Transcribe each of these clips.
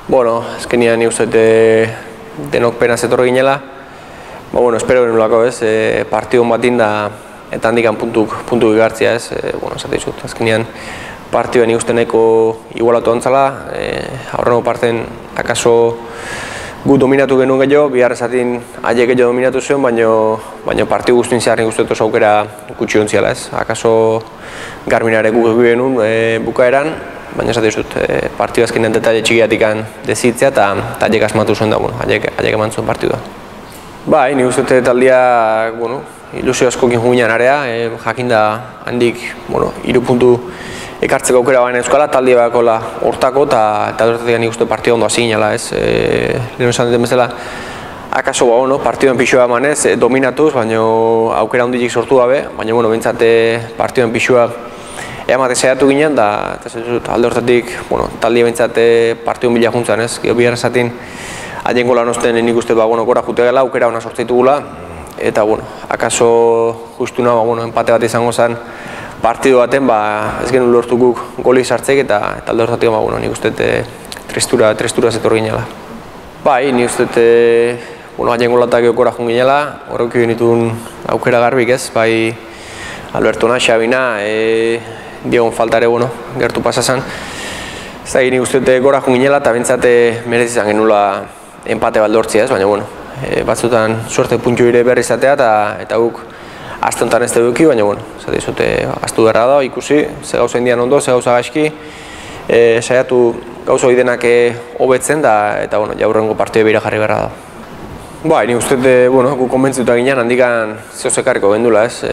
Bueno, azkenean nik uste denok pena zetorri ginela. Espero genulako, ez, partidon batin da eta handikan puntu igartzia, ez. Esate dizut, azkenean partidua nik uste nahiko igualatu antzala. Aurrengo parten akaso gu dominatu genuen gehiago, bihar esatin haiek gehiago dominatu zuen, baina partidu guztien zehar nik uste oso aukera gutxi ontziala, ez. Akaso Garminare guk genuen bukaeran, baina esate dizut, partidu azkenean detaile txikiatikan dezitzea eta haiek asmatu zuen da, haiek eman zuen partidua. Bai, nik uste taldia, ilusio askokin juginan area, jakinda handik, 3 puntu ekartzeko aukera baina euskala, taldia bakola hortako eta horretatik nik uste partidua ondo hasi ginela, ez. Lehen esan duten bezala, akaso partiduen pixua emanez, dominatuz, baina aukera honditik sortu gabe, baina bintzate partiduen pixua emate saiatu ginen, da alde horretatik taldia bintzate partiduen bila juntzan, ez. Bihar esatin haien gola nozten nik uste gora jute gela, aukera hona sortzaitugula, eta akaso justuna empate bat izango zen partidu baten, ez genuen lortu guk goli sartzek eta alde horretatik nik uste tristura zetor ginela. Bai, nik uste haien golatak eukora jun ginela, horrek genituen aukera garbik, ez, bai Albertona, Xabina, Diegon faltare gertu pasazan. Zagi nik uste gora jun ginela eta bintzate merez izan genula empate bat lortzia, ez, baina batzutan suerte puntu ire berri izatea eta guk aste honetan ez duki, baina zate izute astu berra da, ikusi, ze gauza indian ondo, ze gauza gaizki, saiatu gauza hori denak hobetzen eta jaurrengo partidua beira jarri berra da. Bai, nik uste guk konbentzituta ginen handikan zehozekarriko gendula, ez.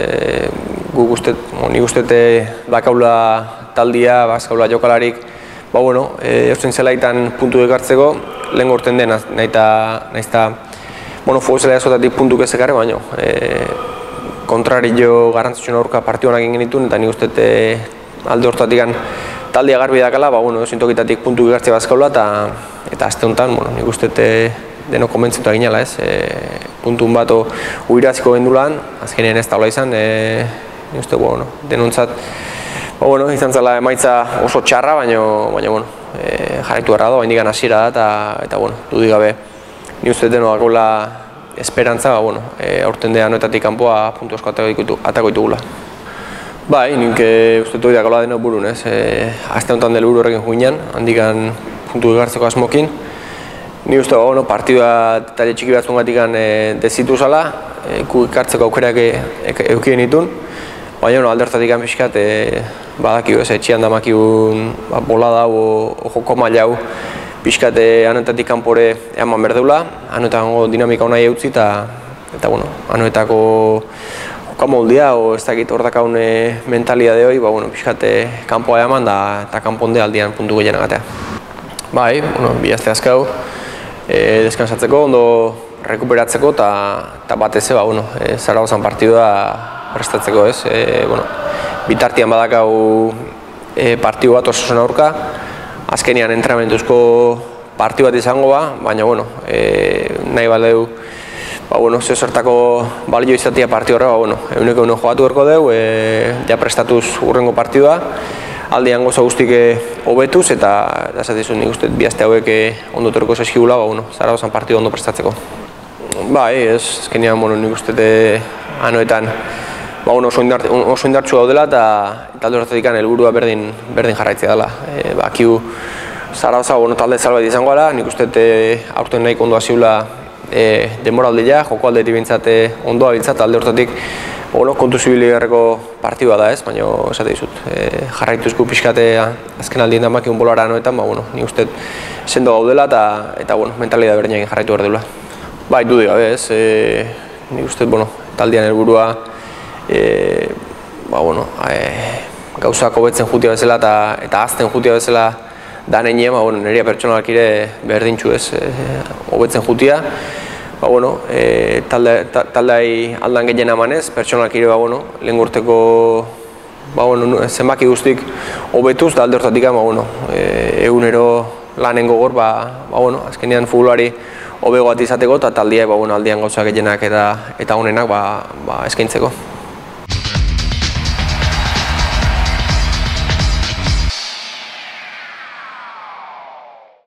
Nik uste bakaula taldia, bazkaula jokalarik, eusten zelaitan puntu ekartzeko, lehen gorten den naizta fuego azotatik puntuk ez ekarri, baina kontrario garrantzitsuen aurka partionak egin genituen, eta nik uste alde hortatik taldia garbi dakala, ezintokitatik puntuk ekartzea bazkaula, eta azte honetan nik uste denok konbentzituta ginela, ez. Puntun bat uiraziko gendulan, azkenean ez taula izan, nik uste denontzat izan zela emaitza oso txarra, baina jarraitu garra da, haindikan hasiera da, eta dudik gabe nik uste denoakola esperantza, aurten de anoetatik kanpoa puntu asko atako ditugula. Bai, nik uste dut dakola denok burun, ez. Azte honetan del buru horrekin juinan, handikan puntu egartzeko asmokin. Nik uste partidua talde txiki batzungatik dezitu zala, ikartzeko aukerak eukien ditun, baina alde hortatik pixkat badakigu, etxian damakigun bolada o joko maila hau pixkat anoetatik kanpore eman berdeula, anoetako dinamika hona eutzi eta anoetako jokamoldia o ez dakit hor dakaun mentalidade hori, pixkat kanpoa eman eta kanponde aldian puntu gehien agatea. Bai, bi aste azkau, deskansatzeko, ondo rekuperatzeko eta batez Zaragozan partidua prestatzeko, ez. Bitartian badakau partidu bat oso aurka, azkenean entrenamentzuzko partidu bat izango baina nahi badeu zertako balio izatea partidu horre, eguneko joatu berko deu, ja prestatuz hurrengo partidua, aldean goza guztik hobetuz eta esatizun nik uste bi aste hauek ondo torko zaizkigula, Zaragozan partidu ondo prestatzeko. Bai, ez, azkenean nik uste anoetan oso indartsu gaudela eta alde horretatik helburua berdin jarraitzea dela. Akiu Zaragoza talde zalbait izango gara, nik uste aurten nahiko ondo hasiula denboraldia, joko aldetik bintzate ondoa bintzat, alde horretatik kontu zibiligarreko partidua da, ez, baina esate dizut, jarraituzko pixkate azken aldien damakiun bolara anoetan, nik uste sendo gaudela eta mentalidade berdin jarraitu behar dela. Bai, dudik gabe, ez, nik uste taldean helburua gauzak hobetzen jutia bezala eta azten jutia bezala da neinien, nirea pertsonalak ere berdintxu, ez, hobetzen jutia. Taldeai aldan gehien emanez, pertsonalak ere lehen gorteko zenbaki guztik hobetuz da alde hortatik egunero lanen gogor, azkenean futbolari hobego bat izateko eta taldeai aldean gauzak gehienak eta honenak eskaintzeko.